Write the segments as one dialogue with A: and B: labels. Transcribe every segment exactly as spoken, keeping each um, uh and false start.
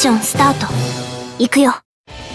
A: ションスタート。行くよ。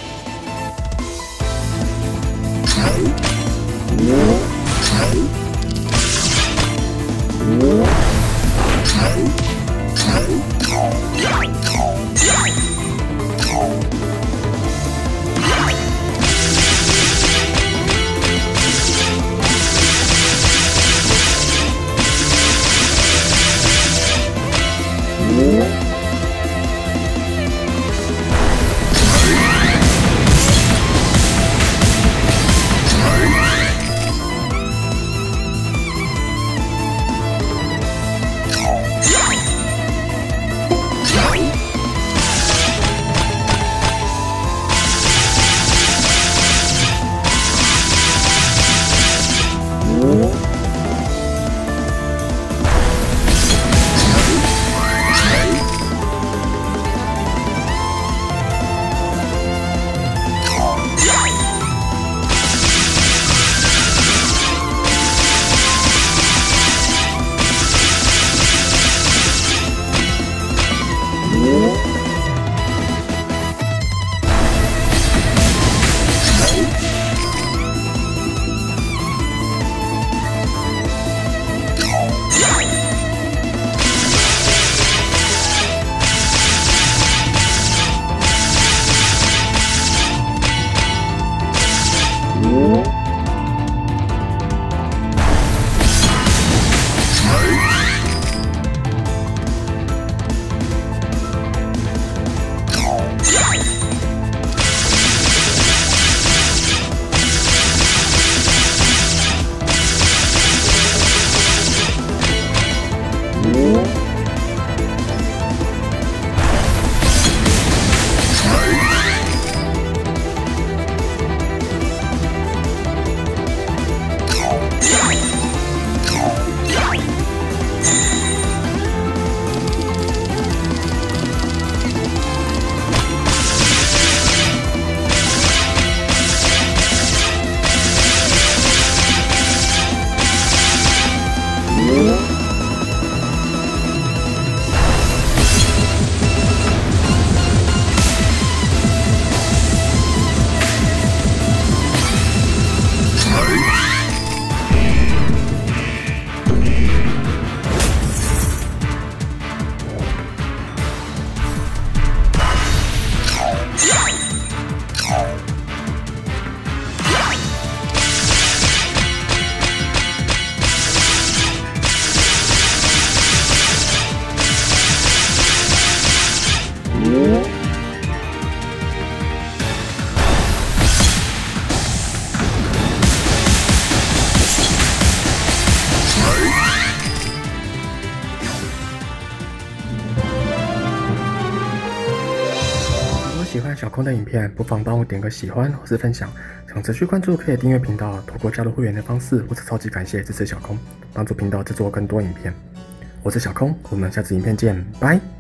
B: 喜欢小空的影片，不妨帮我点个喜欢或是分享。想持续关注，可以订阅频道，透过加入会员的方式，或是超级感谢支持小空，帮助频道制作更多影片。我是小空，我们下次影片见，拜。